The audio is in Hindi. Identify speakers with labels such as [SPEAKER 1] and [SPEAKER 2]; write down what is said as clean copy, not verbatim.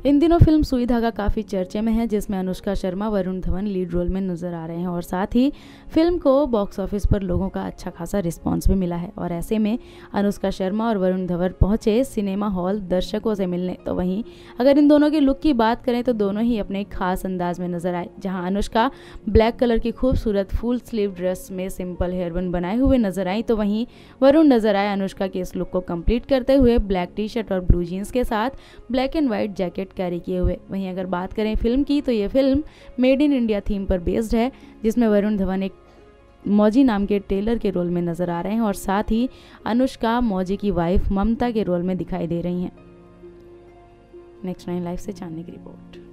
[SPEAKER 1] इन दिनों फिल्म सुई धागा काफ़ी चर्चे में है, जिसमें अनुष्का शर्मा, वरुण धवन लीड रोल में नजर आ रहे हैं और साथ ही फिल्म को बॉक्स ऑफिस पर लोगों का अच्छा खासा रिस्पांस भी मिला है। और ऐसे में अनुष्का शर्मा और वरुण धवन पहुंचे सिनेमा हॉल दर्शकों से मिलने। तो वहीं अगर इन दोनों के लुक की बात करें तो दोनों ही अपने एक खास अंदाज में नजर आए। जहाँ अनुष्का ब्लैक कलर की खूबसूरत फुल स्लीव ड्रेस में सिंपल हेयर बन बनाए हुए नजर आई, तो वहीं वरुण नजर आए अनुष्का के इस लुक को कंप्लीट करते हुए ब्लैक टी शर्ट और ब्लू जीन्स के साथ black and white jacket carry किए हुए। वहीं अगर बात करें फिल्म की तो ये film made in India theme पर बेस्ड है, जिसमें वरुण धवन एक मौजी नाम के टेलर के रोल में नजर आ रहे हैं और साथ ही अनुष्का मौजी की वाइफ ममता के रोल में दिखाई दे रही हैं। नेक्स्ट 9 लाइव से जानने की रिपोर्ट।